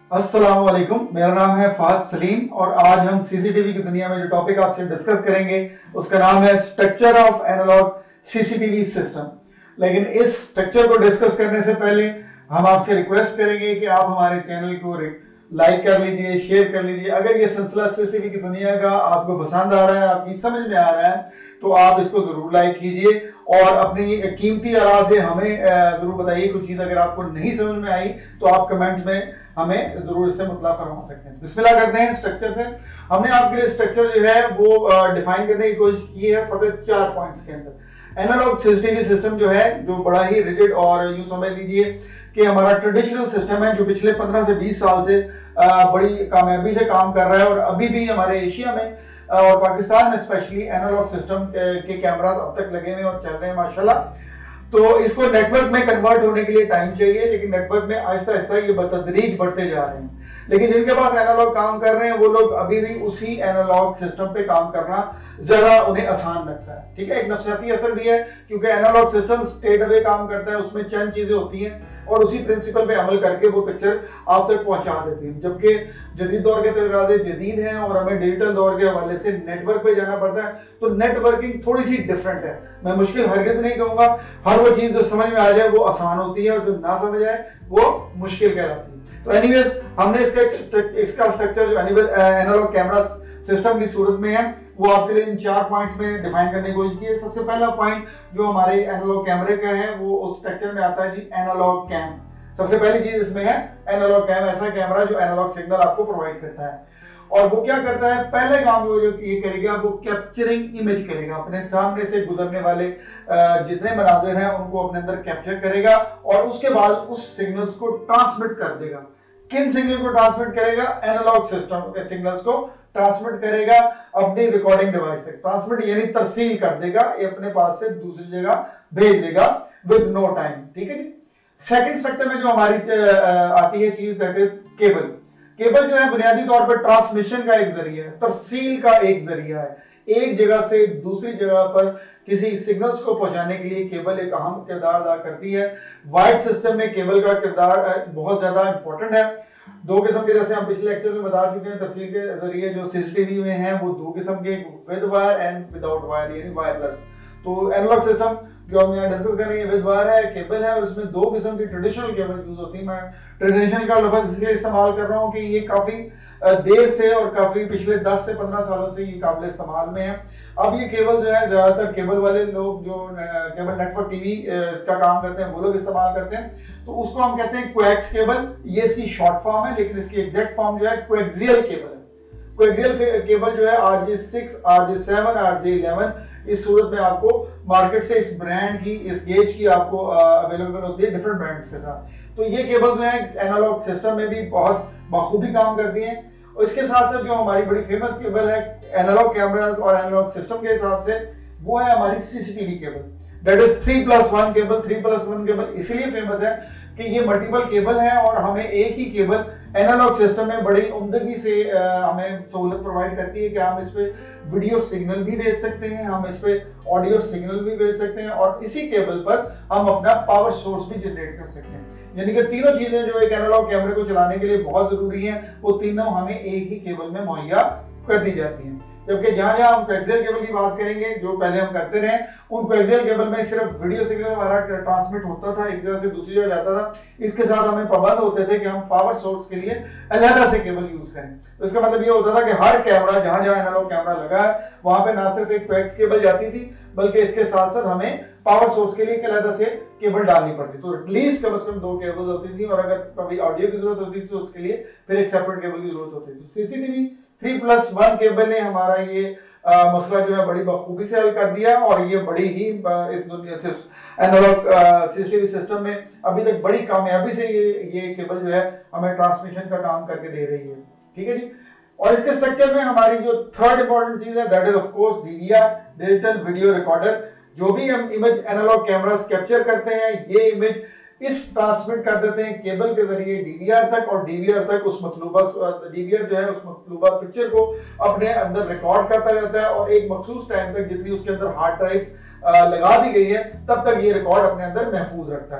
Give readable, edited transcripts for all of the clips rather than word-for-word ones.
अस्सलाम वालेकुम, मेरा नाम है फाहद सलीम और आज हम सीसीटीवी की दुनिया में जो टॉपिक आपसे डिस्कस करेंगे उसका नाम है structure of analog CCTV system. लेकिन इस स्ट्रक्चर को डिस्कस करने से पहले हम आपसे रिक्वेस्ट करेंगे कि आप हमारे चैनल को लाइक कर लीजिए, शेयर कर लीजिए। अगर ये सिलसिला सीसीटीवी की दुनिया का आपको पसंद आ रहा है, आपकी समझ में आ रहा है, तो आप इसको जरूर लाइक कीजिए और अपनी कीमती आरा से हमें जरूर बताइए। कुछ चीज अगर आपको नहीं समझ में आई तो आप कमेंट्स में हमें जरूर इससे मुतला फरमा सकते हैं। बिस्मिल्लाह करते हैं स्ट्रक्चर से। हमने आपके लिए स्ट्रक्चर जो है वो डिफाइन करने की कोशिश की है फकत 4 पॉइंट्स के अंदर। एनालॉग सीसीटीवी सिस्टम जो है, जो बड़ा ही रिजिड और यूं समझ लीजिए कि हमारा ट्रेडिशनल सिस्टम है जो पिछले 15 से 20 साल से बड़ी कामयाबी से काम कर रहा है और अभी भी हमारे एशिया में और पाकिस्तान में स्पेशली एनालॉग सिस्टम के कैमरास अब तक लगे हुए और चल रहे हैं माशाल्लाह। तो इसको नेटवर्क में कन्वर्ट होने के लिए टाइम चाहिए, लेकिन नेटवर्क में आहिस्ता आहिस्ता ये बतदरीज बढ़ते जा रहे हैं। लेकिन जिनके पास एनालॉग काम कर रहे हैं वो लोग अभी भी उसी एनालॉग सिस्टम पे काम करना ज्यादा उन्हें आसान लगता है। ठीक है, एक नफसियाती असर भी है क्योंकि एनालॉग सिस्टम स्ट्रेट अवे काम करता है, उसमें चंद चीजें होती हैं और उसी प्रिंसिपल पे अमल करके वो पिक्चर आप तक पहुंचा देती है। जबकि जदीद दौर के तकाज़े जदीद हैं और हमें डिजिटल दौर के हवाले से नेटवर्क पे जाना पड़ता है, तो नेटवर्किंग थोड़ी सी डिफरेंट है। मैं मुश्किल हरगिज नहीं कहूंगा, हर वो चीज जो समझ में आ जाए वो आसान होती है और जो ना समझ आए वो मुश्किल कहलाती है। तो एनीवेज हमने इसका स्ट्रक्चर जो एनालॉग कैमरा सिस्टम की सूरत में है वो आपके लिए इन 4 पॉइंट्स में डिफाइन करने की कोशिश की है। सबसे पहला पॉइंट जो हमारे एनालॉग कैमरे का है वो उस स्ट्रक्चर में आता है जी, एनालॉग कैम। सबसे पहली चीज इसमें है एनालॉग कैम, ऐसा कैमरा जो एनालॉग सिग्नल आपको प्रोवाइड करता है। और वो क्या करता है, पहले काम वो जो ये करेगा वो कैप्चरिंग इमेज करेगा, अपने सामने से गुजरने वाले जितने मनाजिर हैं उनको अपने अंदर कैप्चर करेगा और उसके बाद उस सिग्नल्स को ट्रांसमिट कर देगा। किन सिग्नल को ट्रांसमिट करेगा? एनालॉग सिस्टम के सिग्नल्स को ट्रांसमिट करेगा अपनी रिकॉर्डिंग डिवाइस तक। ट्रांसमिट यानी तरसील कर देगा, ये अपने पास से दूसरी जगह भेज देगा विद नो टाइम। ठीक है जी। सेकंड स्ट्रक्चर में जो हमारी आती है चीज, दैट इज केबल। केबल जो है बुनियादी तौर पर ट्रांसमिशन का एक जरिया है, तरसील का एक जरिया है। एक जगह से दूसरी जगह पर किसी सिग्नल्स को पहुंचाने के लिए केबल एक अहम किरदार अदा करती है। वायर्ड सिस्टम में केबल का किरदार बहुत ज्यादा इंपॉर्टेंट है। दो किस्म के, जैसे हम पिछले लेक्चर में बता चुके हैं, तफसील के जरिए जो सीसीटीवी में है वो दो किस्म के, with wire and without wire यानी वायरलेस। तो एनालॉग सिस्टम जो हम यहाँ डिस्कस कर रहे हैं विद वायर है, केबल है, और उसमें दो किस्म की ट्रेडिशनल केबल यूज होती है। मैं ट्रेडिशनल का लफ्ज इसलिए इस्तेमाल कर रहा हूँ कि ये काफी देर से और काफी पिछले 10 से 15 सालों से ये काबिल इस्तेमाल में है। अब ये केबल जो है ज्यादातर केबल वाले लोग जो केबल नेटवर्क टीवी इसका काम करते हैं वो लोग इस्तेमाल करते हैं। तो उसको हम कहते हैं कोएक्स केबल, ये इसकी शॉर्ट फॉर्म है, लेकिन इसकी एग्जैक्ट फॉर्म जो है कोएक्सियल केबल है। कोएक्सियल केबल जो है RJ6, RJ7, RJ11 इस सूरत में आपको मार्केट से इस ब्रांड की, इस गेज की आपको अवेलेबल होती है डिफरेंट ब्रांड्स के साथ। तो ये केबल जो है एनालॉग सिस्टम में भी बहुत बखूबी काम करती हैं। और इसके साथ साथ जो हमारी बड़ी फेमस केबल है एनालॉग कैमरास और एनालॉग सिस्टम के हिसाब से वो है हमारी CCTV cable, that is 3+1 cable. 3+1 cable इसलिए फेमस है कि ये मल्टीपल केबल है और हमें एक ही केबल एनालॉग सिस्टम में बड़ी उम्दगी से हमें सहूलत प्रोवाइड करती है कि हम इस पे वीडियो सिग्नल भी भेज सकते हैं, हम इस पे ऑडियो सिग्नल भी भेज सकते हैं और इसी केबल पर हम अपना पावर सोर्स भी जनरेट कर सकते हैं। यानी कि तीनों चीजें जो एक एनालॉग कैमरे को चलाने के लिए बहुत जरूरी हैं, वो तीनों हमें एक ही केबल में मुहैया कर दी जाती हैं। जबकि जहां जहां हम कोएक्सियल केबल की बात करेंगे, जो पहले हम करते रहे, उन कोएक्सियल केबल में सिर्फ वीडियो सिग्नल हमारा ट्रांसमिट होता था, एक जगह से दूसरी जगह जाता था। इसके साथ हमें पाबंद होते थे कि हम पावर सोर्स के लिए अलग से केबल यूज करें। तो इसका मतलब ये होता था कि हर कैमरा, जहां जहां एनालॉग कैमरा लगा है वहां पे ना सिर्फ एक कोएक्स केबल जाती थी, बल्कि इसके साथ साथ हमें पावर सोर्स के लिए अलग से केबल डालनी पड़ती। तो एटलीस्ट कम से कम 2 केबल होती थी और अगर कभी ऑडियो की जरूरत होती थी तो उसके लिए फिर एक सेपरेट केबल की जरूरत होती थी। तो सीसीटीवी 3+1 केबल ने हमारा ये मसला जो है बड़ी बखूबी से हल कर दिया और ये बड़ी ही इस दुनिया से एनालॉग सीसीटीवी सिस्टम में अभी तक बड़ी कामयाबी से ये केबल जो है हमें ट्रांसमिशन का काम करके दे रही है। ठीक है जी। और इसके स्ट्रक्चर में हमारी जो थर्ड इंपॉर्टेंट चीज है that is of course DVR, digital video recorder. जो भी हम इमेज एनालॉग कैमरास कैप्चर करते हैं ये इमेज इस ट्रांसमिट कर देते हैं केबल के जरिए DVR तक, और DVR तक उस मतलूबा DVR जो है उस मतलूबा पिक्चर को अपने अंदर रिकॉर्ड करता रहता है और एक मखसूस टाइम तक जितनी उसके अंदर हार्ड ड्राइव लगा दी गई है तब तक ये रिकॉर्ड अपने अंदर महफूज रखता है।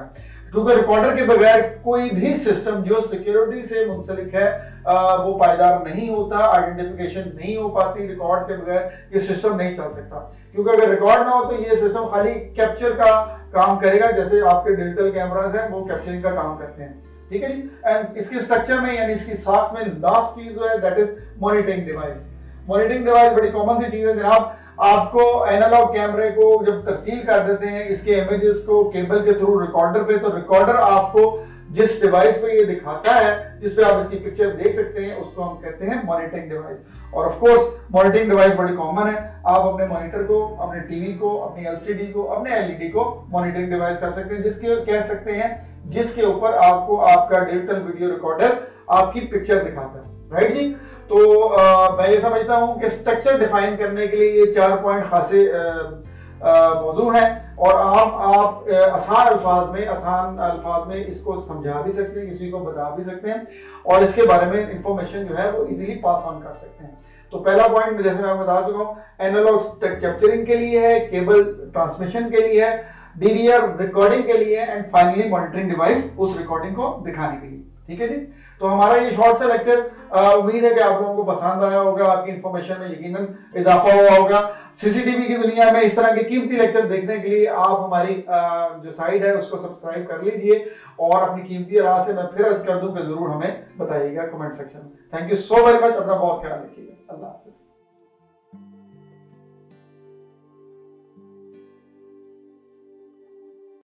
क्योंकि रिकॉर्डर के बगैर कोई भी सिस्टम जो सिक्योरिटी से मुंसलिक है वो पायदार नहीं होता, आइडेंटिफिकेशन नहीं हो पाती। रिकॉर्ड के बगैर ये सिस्टम नहीं चल सकता, क्योंकि अगर रिकॉर्ड ना हो तो ये सिस्टम खाली कैप्चर का काम करेगा, जैसे आपके डिजिटल कैमरास हैं वो कैप्चरिंग का काम करते हैं। ठीक है जी। एंड इसके स्ट्रक्चर में यानी इसकी साथ में लास्ट चीज जो है that is monitoring device. Monitoring device बड़ी कॉमन सी चीज है जनाब। आपको एनालॉग कैमरे को जब तरसील कर देते हैं इसके इमेजेस को केबल के थ्रू रिकॉर्डर पे, तो रिकॉर्डर आपको जिस डिवाइस पे ये दिखाता है, जिस पे आप इसकी पिक्चर देख सकते हैं, उसको हम कहते हैं मॉनिटरिंग डिवाइस। और ऑफ कोर्स मॉनिटरिंग डिवाइस बड़ी कॉमन है। आप अपने मॉनिटर को, अपने टीवी को, अपनी एलसीडी को, अपने एलईडी को मॉनिटरिंग डिवाइस कर सकते हैं, जिसके कह सकते हैं जिसके ऊपर आपको आपका डिजिटल वीडियो रिकॉर्डर आपकी पिक्चर दिखाता है। राइट जी। तो मैं ये समझता हूं कि स्ट्रक्चर डिफाइन करने के लिए ये 4 पॉइंट खासे मौजू हैं, और आप आसान अल्फाज में इसको समझा भी सकते हैं, किसी को बता भी सकते हैं, और इसके बारे में इंफॉर्मेशन जो है वो इजीली पास ऑन कर सकते हैं। तो पहला पॉइंट जैसे मैं बता चुका हूँ, एनालॉग कैप्चरिंग के लिए है, केबल ट्रांसमिशन के लिए है, डीवीआर रिकॉर्डिंग के लिए, एंड फाइनली मॉनिटरिंग डिवाइस उस रिकॉर्डिंग को दिखाने के लिए। ठीक है जी। तो हमारा ये शॉर्ट सा लेक्चर उम्मीद है कि आप लोगों को पसंद आया होगा, आपकी इंफॉर्मेशन में यकीनन इजाफा हुआ होगा। सीसीटीवी की दुनिया में इस तरह के कीमती लेक्चर देखने के लिए आप हमारी जो साइट है उसको सब्सक्राइब कर लीजिए, और अपनी कीमती राय से मैं फिर अर्ज कर दूं कि जरूर हमें बताइएगा कमेंट सेक्शन में। Thank you so very much. अपना बहुत ख्याल रखिएगा। अल्लाह हाफिज।